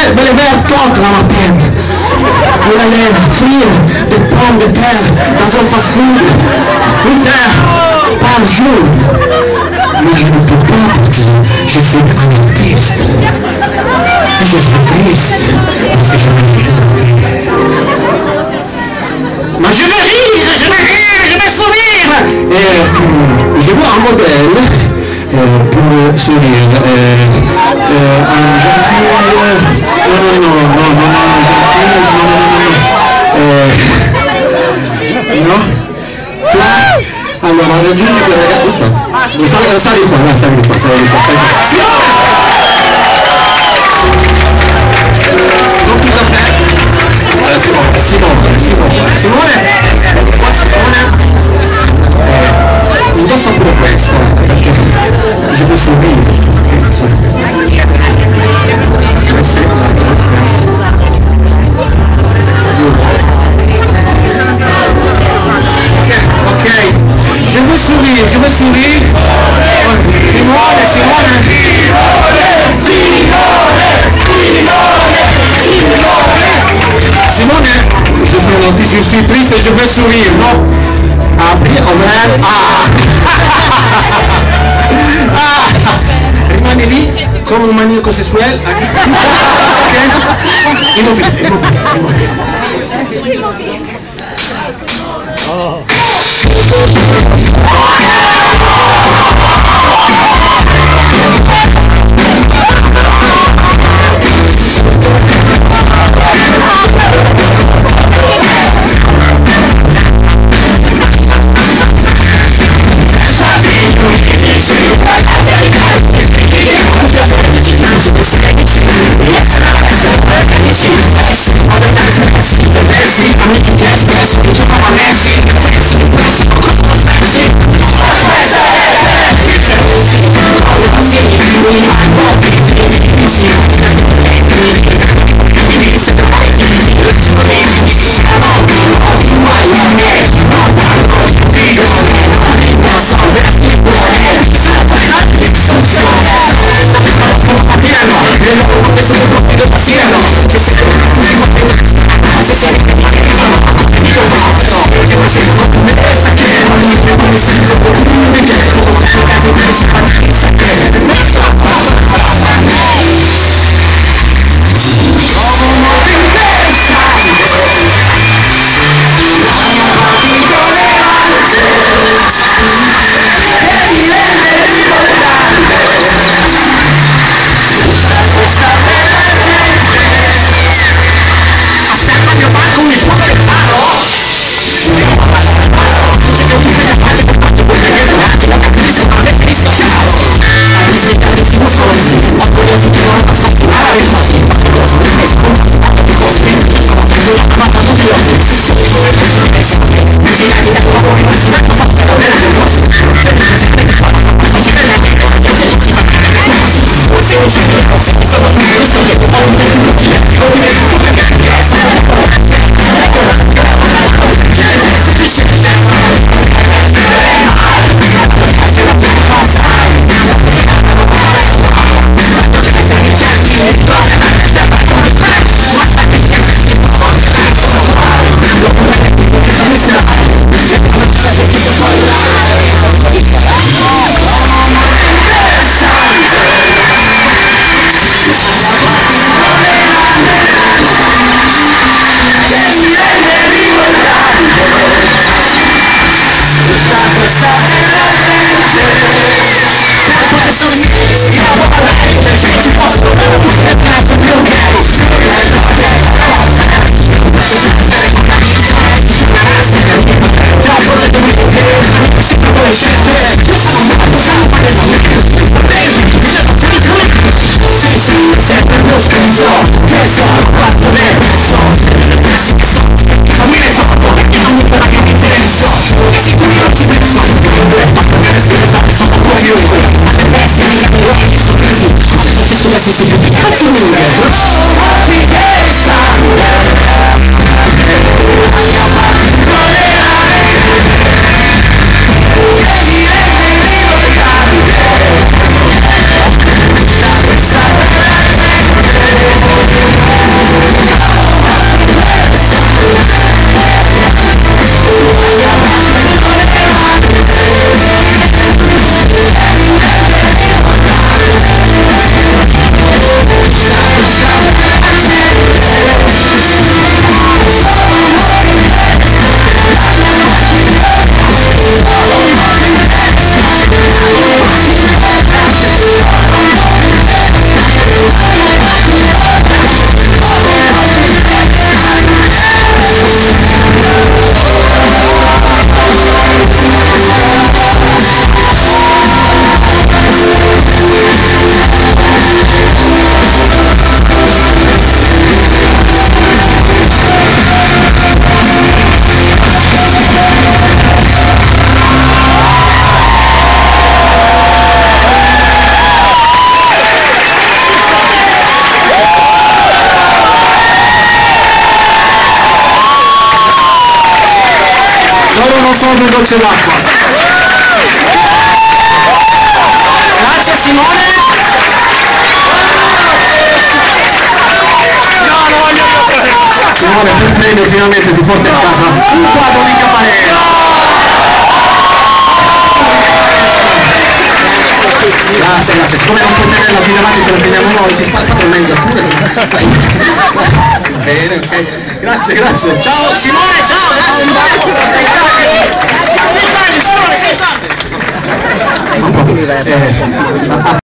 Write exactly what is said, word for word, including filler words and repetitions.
vais, vais les faire toutes la matin. Pour aller frire des pommes de terre dans un fast-food. huit heures par jour. Mais je ne peux pas parce que je suis un artiste. Et je suis triste parce que je n'ai rien à faire. Mais je vais rire, je vais rire, je vais sourire. Et euh, je vois un modèle euh, pour sourire. Euh, euh, un jeune fille. Euh, non, non, non, non, non, non, jeune fille, non, non, non, non. Euh, no? Allora raggiungi quel ragazzo, sta? Sali, sali qua, dai, sali qua, sali qua, sali qua. Simone! Non ti da me. Eh, Simone, Simone, Simone, Simone, qua Simone, eh, indossa pure questo, perché je veux sourire, je veux sourire, je veux Ok, je veux sourire, je veux sourire. Simone, Simone. Simone, Simone. Simone, je suis un artiste, je suis triste et je veux sourire, no? Apri, ouvert, ah. Ah. Rimane lì come un maniaco sessuale. Ok? Immobile, immobile, immobile. Oh. solo due gocce d'acqua. Grazie Simone. Simone, per premio finalmente ti porti a casa un quadro di Caparezza. Grazie, grazie, siccome non puoi tenerla più davanti te la teniamo noi, si spacca per mezzo pure. Bene, ok. Grazie, grazie. Ciao Simone, ciao, grazie. Sei Simone, sei